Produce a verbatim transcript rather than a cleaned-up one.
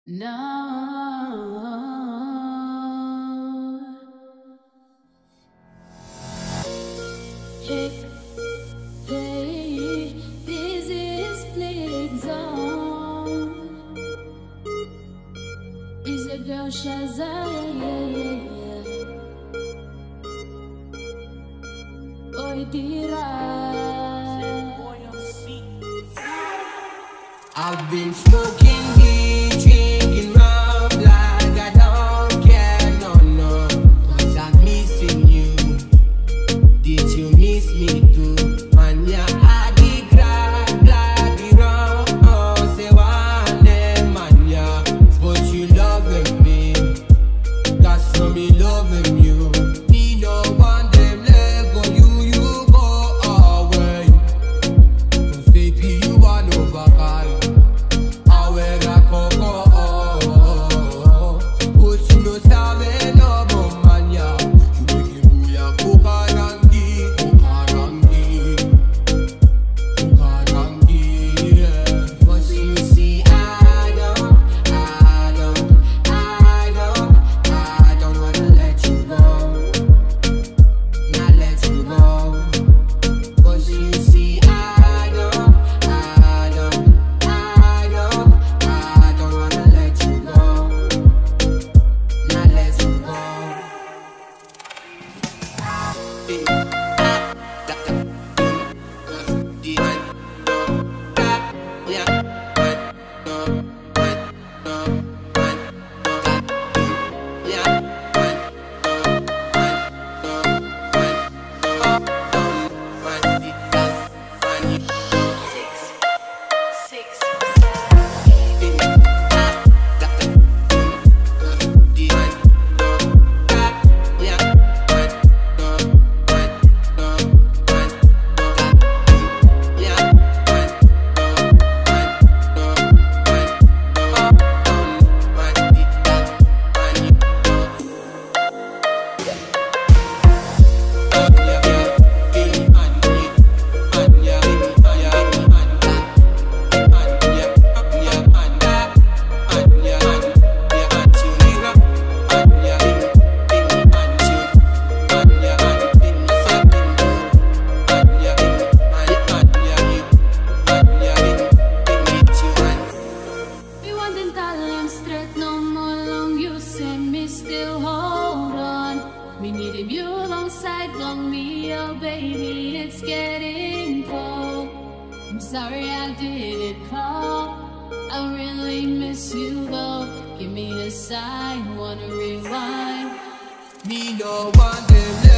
No. Hey, hey, this is Flick Zone. Is your girl Shazam? Yeah, yeah, yeah. Oi, tira. I've been smoking weed, drinking rum like I don't care, no, no. Cause I'm missing you. Did you miss me too? Man, yeah, I be glad, glad be wrong. Oh, say one day, man, yeah. Suppose you loving me. That's from me loving you. Me no want them let go, you, you go away. Cause baby, you are no bacall. Still hold on. Me needed you alongside on me, oh baby, it's getting cold. I'm sorry I didn't call. I really miss you though. Give me a sign, wanna rewind. Me no want them.